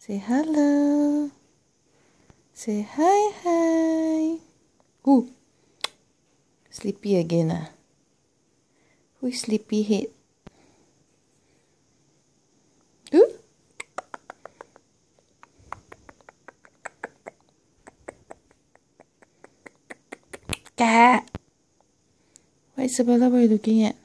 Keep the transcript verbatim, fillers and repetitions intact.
Say hello. Say hi, hi. Ooh, sleepy again ah. Who is sleepy head? Ooh. Cat. What is Isabella, what are you looking at?